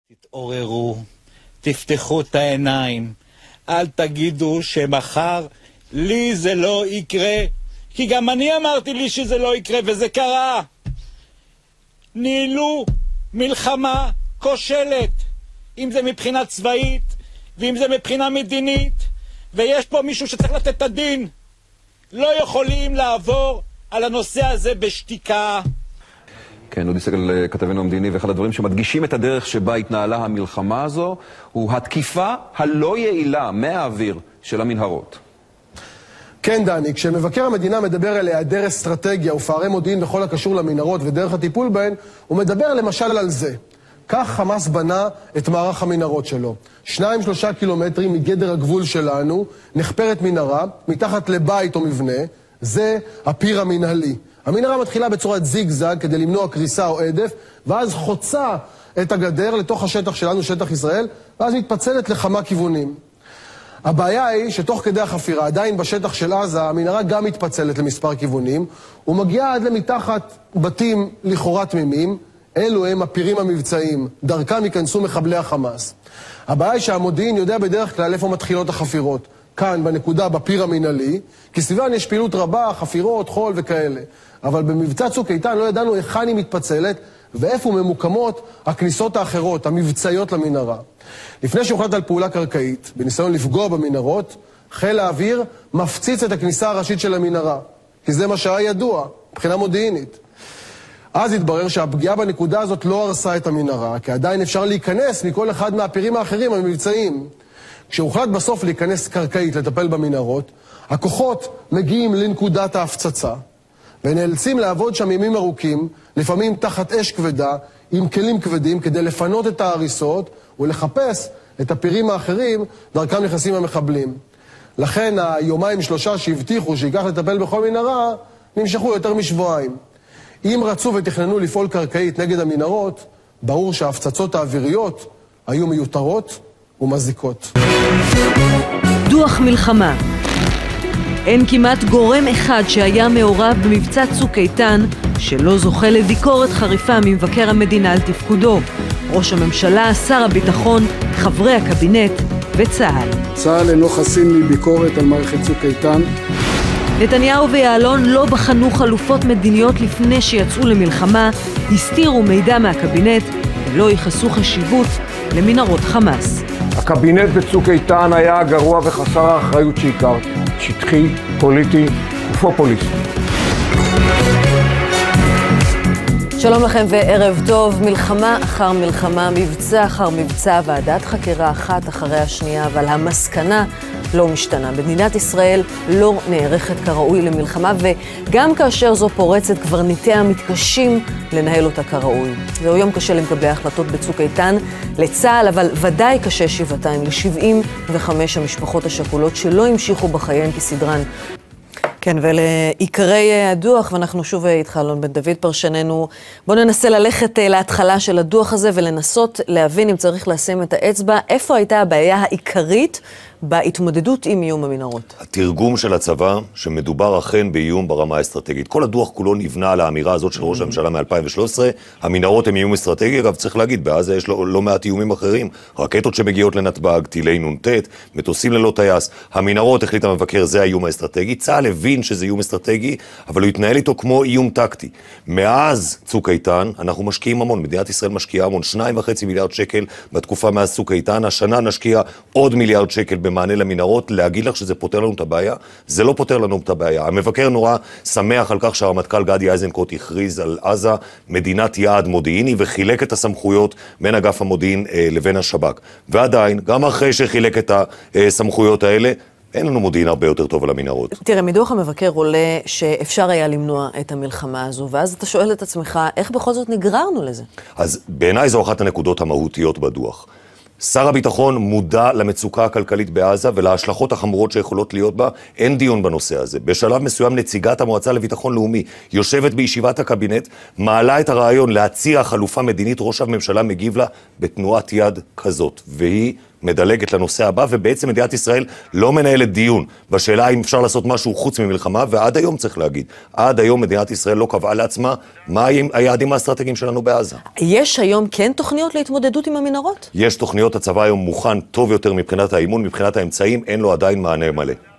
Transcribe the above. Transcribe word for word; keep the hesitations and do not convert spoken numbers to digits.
תתעוררו, תפתחו את העיניים, אל תגידו שמחר לי זה לא יקרה, כי גם אני אמרתי לי שזה לא יקרה וזה קרה. ניהלו מלחמה כושלת, אם זה מבחינה צבאית ואם זה מבחינה מדינית, ויש פה מישהו שצריך לתת את הדין. לא יכולים לעבור על הנושא הזה בשתיקה. כן, אודי סגל כתבנו המדיני, ואחד הדברים שמדגישים את הדרך שבה התנהלה המלחמה הזו הוא התקיפה הלא יעילה מהאוויר של המנהרות. כן, דני, כשמבקר המדינה מדבר על היעדר אסטרטגיה ופערי מודיעין בכל הקשור למנהרות ודרך הטיפול בהן, הוא מדבר למשל על זה. כך חמאס בנה את מערך המנהרות שלו. שניים שלושה קילומטרים מגדר הגבול שלנו נחפרת מנהרה מתחת לבית או מבנה, זה הפיר המנהלי. המנהרה מתחילה בצורת זיגזג כדי למנוע קריסה או עדף, ואז חוצה את הגדר לתוך השטח שלנו, שטח ישראל, ואז מתפצלת לכמה כיוונים. הבעיה היא שתוך כדי החפירה, עדיין בשטח של עזה, המנהרה גם מתפצלת למספר כיוונים, ומגיעה עד למתחת בתים לכאורה תמימים, אלו הם הפירים המבצעיים, דרכם ייכנסו מחבלי החמאס. הבעיה היא שהמודיעין יודע בדרך כלל איפה מתחילות החפירות. כאן, בנקודה, בפיר המנהלי, כי סביבן יש פעילות רבה, חפירות, חול וכאלה. אבל במבצע צוק איתן לא ידענו היכן היא מתפצלת, ואיפה ממוקמות הכניסות האחרות, המבצעיות למנהרה. לפני שהוחלט על פעולה קרקעית, בניסיון לפגוע במנהרות, חיל האוויר מפציץ את הכניסה הראשית של המנהרה, כי זה מה שהיה ידוע, מבחינה מודיעינית. אז התברר שהפגיעה בנקודה הזאת לא הרסה את המנהרה, כי עדיין אפשר להיכנס מכל אחד מהפירים האחרים המבצעיים. כשהוחלט בסוף להיכנס קרקעית לטפל במנהרות, הכוחות מגיעים לנקודת ההפצצה, ונאלצים לעבוד שם ימים ארוכים, לפעמים תחת אש כבדה, עם כלים כבדים, כדי לפנות את ההריסות ולחפש את הפירים האחרים, דרכם נכנסים המחבלים. לכן היומיים שלושה שהבטיחו שיקח לטפל בכל מנהרה, נמשכו יותר משבועיים. אם רצו ותכננו לפעול קרקעית נגד המנהרות, ברור שההפצצות האוויריות היו מיותרות ומזיקות. דוח מלחמה. אין כמעט גורם אחד שהיה מעורב במבצע צוק איתן שלא זוכה לביקורת חריפה ממבקר המדינה על תפקודו. ראש הממשלה, שר הביטחון, חברי הקבינט וצה"ל. צה"ל אינו חסין מביקורת על מערכת צוק איתן. נתניהו ויעלון לא בחנו חלופות מדיניות לפני שיצאו למלחמה, הסתירו מידע מהקבינט ולא ייחסו חשיבות למנהרות חמאס. הקבינט בצוק איתן היה גרוע וחסר האחריות שהכרת, שטחי, פוליטי ופופוליסטי. שלום לכם וערב טוב. מלחמה אחר מלחמה, מבצע אחר מבצע, ועדת חקירה אחת אחרי השנייה, אבל המסקנה לא משתנה. מדינת ישראל לא נערכת כראוי למלחמה, וגם כאשר זו פורצת קברניטיה מתקשים לנהל אותה כראוי. זהו יום קשה למקבלי ההחלטות בצוק איתן לצה"ל, אבל ודאי קשה שבעתיים ל-שבעים וחמש המשפחות השכולות שלא המשיכו בחייהן כסדרן. כן, ולעיקרי הדוח, ואנחנו שוב איתך אלון בן דוד פרשננו, בואו ננסה ללכת להתחלה של הדוח הזה ולנסות להבין אם צריך לשים את האצבע, איפה הייתה הבעיה העיקרית בהתמודדות עם איום המנהרות. התרגום של הצבא, שמדובר אכן באיום ברמה האסטרטגית. כל הדוח כולו נבנה על האמירה הזאת של ראש הממשלה מ-אלפיים ושלוש עשרה, המנהרות הם איום אסטרטגי, אגב צריך להגיד, בעזה יש לא, לא מעט איומים אחרים, רקטות שמגיעות לנתב"ג, טילי נ"ט, מטוסים ללא טייס, המנהרות החליט המבקר, זה האיום האסטרטגי, צה"ל הבין שזה איום אסטרטגי, אבל הוא התנהל איתו כמו איום טקטי. מאז צוק איתן, אנחנו משקיעים המון, מדינת ישראל משקיעה המון, שניים וחצי מיליארד שקל בתקופה מאז צוק איתן, השנה נשקיע עוד מיליארד שקל במענה למנהרות. להגיד לך שזה פותר לנו את הבעיה? זה לא פותר לנו את הבעיה. המבקר נורא שמח על כך שהרמטכ"ל גדי איזנקוט הכריז על עזה מדינת יעד מודיעיני וחילק את הסמכויות בין אגף המודיעין אה, לבין השב"כ. ועדיין, גם אחרי שחילק את הסמכויות האלה, אין לנו מודיעין הרבה יותר טוב על המנהרות. תראה, מדוח המבקר עולה שאפשר היה למנוע את המלחמה הזו, ואז אתה שואל את עצמך, איך בכל זאת נגררנו לזה? אז בעיניי זו אחת הנקודות המהותיות בדוח. שר הביטחון מודע למצוקה הכלכלית בעזה ולהשלכות החמורות שיכולות להיות בה, אין דיון בנושא הזה. בשלב מסוים נציגת המועצה לביטחון לאומי יושבת בישיבת הקבינט, מעלה את הרעיון להציע חלופה מדינית, ראש הממשלה מגיב לה בתנועת יד כזאת, והיא מדלגת לנושא הבא, ובעצם מדינת ישראל לא מנהלת דיון בשאלה אם אפשר לעשות משהו חוץ ממלחמה, ועד היום צריך להגיד, עד היום מדינת ישראל לא קבעה לעצמה מה היעדים האסטרטגיים שלנו בעזה. יש היום כן תוכניות להתמודדות עם המנהרות? יש תוכניות, הצבא היום מוכן טוב יותר מבחינת האימון, מבחינת האמצעים, אין לו עדיין מענה מלא.